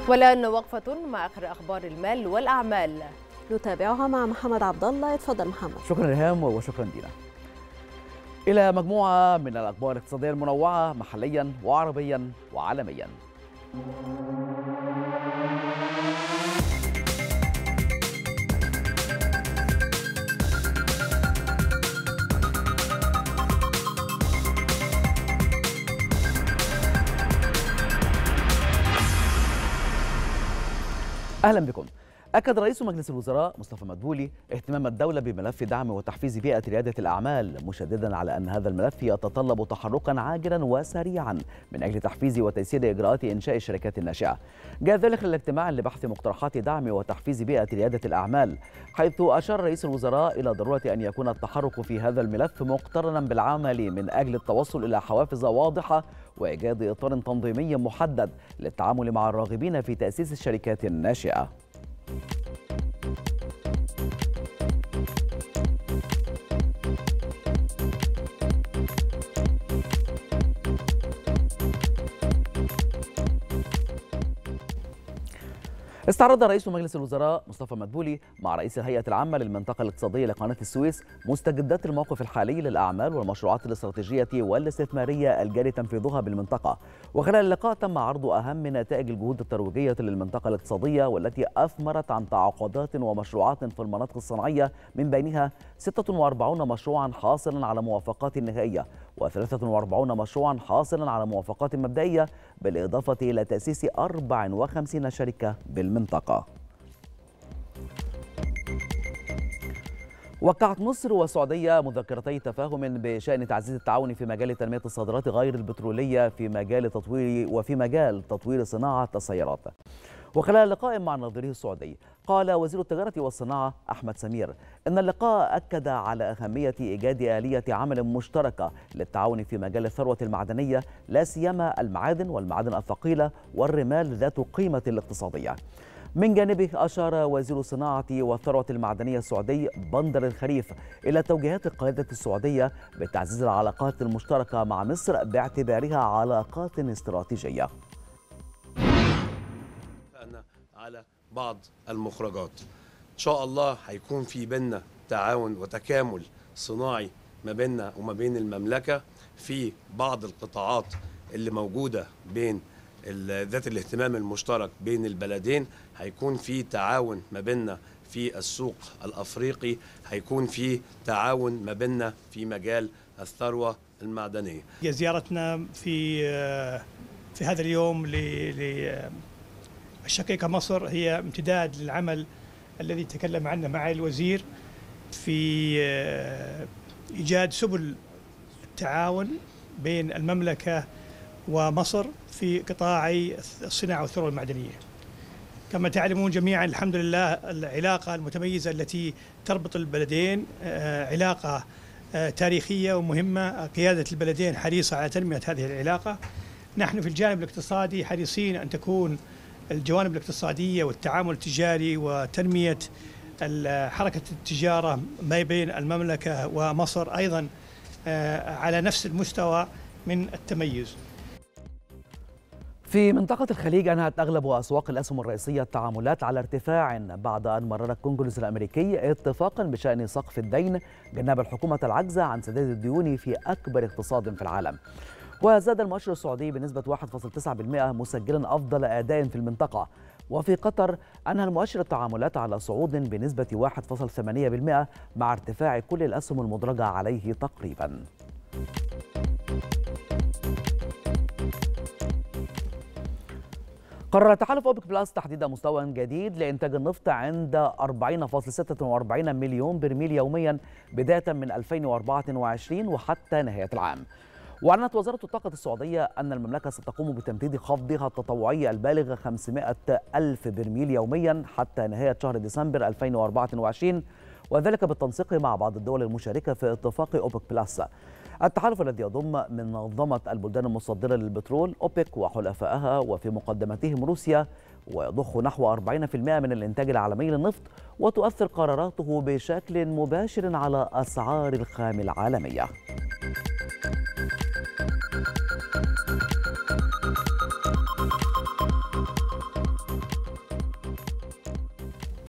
والآن وقفة مع آخر أخبار المال والأعمال نتابعها مع محمد عبد الله. اتفضل محمد. شكرا ريهام وشكرا دينا. إلى مجموعة من الأخبار الاقتصادية المنوعة محليا وعربيا وعالميا. أهلا بكم. أكد رئيس مجلس الوزراء مصطفى مدبولي اهتمام الدولة بملف دعم وتحفيز بيئة ريادة الأعمال، مشددا على أن هذا الملف يتطلب تحركا عاجلا وسريعا من أجل تحفيز وتيسير إجراءات إنشاء الشركات الناشئة. جاء ذلك للاجتماع لبحث مقترحات دعم وتحفيز بيئة ريادة الأعمال، حيث أشار رئيس الوزراء إلى ضرورة أن يكون التحرك في هذا الملف مقترنا بالعمل من أجل التوصل إلى حوافز واضحة وإيجاد إطار تنظيمي محدد للتعامل مع الراغبين في تأسيس الشركات الناشئة. استعرض رئيس مجلس الوزراء مصطفى مدبولي مع رئيس الهيئة العامة للمنطقة الاقتصادية لقناة السويس مستجدات الموقف الحالي للأعمال والمشروعات الاستراتيجية والاستثمارية الجاري تنفيذها بالمنطقة. وخلال اللقاء تم عرض أهم نتائج الجهود الترويجية للمنطقة الاقتصادية والتي أثمرت عن تعاقدات ومشروعات في المناطق الصناعية، من بينها 46 مشروعا حاصلا على موافقات نهائية و43 مشروعا حاصلا على موافقات مبدئية، بالإضافة إلى تأسيس 54 شركة بالمنطقة. وقعت مصر والسعودية مذكرتي تفاهم بشأن تعزيز التعاون في مجال تنمية الصادرات غير البترولية وفي مجال تطوير صناعة السيارات. وخلال لقاء مع نظيره السعودي، قال وزير التجارة والصناعة أحمد سمير إن اللقاء أكد على أهمية إيجاد آلية عمل مشتركة للتعاون في مجال الثروة المعدنية، لا سيما المعادن والمعادن الثقيلة والرمال ذات القيمة الاقتصادية. من جانبه أشار وزير الصناعة والثروة المعدنية السعودي بندر الخريف إلى توجيهات القيادة السعودية بتعزيز العلاقات المشتركة مع مصر باعتبارها علاقات استراتيجية. على بعض المخرجات إن شاء الله هيكون في بيننا تعاون وتكامل صناعي ما بيننا وما بين المملكة في بعض القطاعات اللي موجودة بين ذات الاهتمام المشترك بين البلدين. هيكون في تعاون ما بيننا في السوق الأفريقي، هيكون في تعاون ما بيننا في مجال الثروة المعدنية. زيارتنا في هذا اليوم الشقيقة مصر هي امتداد للعمل الذي تكلم عنه معالي الوزير في إيجاد سبل التعاون بين المملكة ومصر في قطاعي الصناعة والثروة المعدنية. كما تعلمون جميعا الحمد لله العلاقة المتميزة التي تربط البلدين علاقة تاريخية ومهمة. قيادة البلدين حريصة على تنمية هذه العلاقة. نحن في الجانب الاقتصادي حريصين أن تكون الجوانب الاقتصادية والتعامل التجاري وتنمية حركة التجارة ما بين المملكة ومصر أيضا على نفس المستوى من التميز. في منطقة الخليج أنهت أغلب أسواق الأسهم الرئيسية التعاملات على ارتفاع بعد أن مرر الكونغرس الأمريكي اتفاقا بشأن سقف الدين جنب الحكومة العجز عن سداد الديون في أكبر اقتصاد في العالم. وزاد المؤشر السعودي بنسبة 1.9% مسجلا أفضل أداء في المنطقة. وفي قطر أنهى المؤشر التعاملات على صعود بنسبة 1.8% مع ارتفاع كل الأسهم المدرجة عليه تقريبا. قرر تحالف أوبك بلس تحديد مستوى جديد لإنتاج النفط عند 40.46 مليون برميل يوميا بداية من 2024 وحتى نهاية العام. وأعلنت وزارة الطاقة السعودية أن المملكة ستقوم بتمديد خفضها التطوعي البالغ 500 ألف برميل يوميا حتى نهاية شهر ديسمبر 2024، وذلك بالتنسيق مع بعض الدول المشاركة في اتفاق أوبك بلس. التحالف الذي يضم منظمة البلدان المصدرة للبترول أوبك وحلفائها وفي مقدمتهم روسيا، ويضخ نحو 40% من الإنتاج العالمي للنفط، وتؤثر قراراته بشكل مباشر على أسعار الخام العالمية.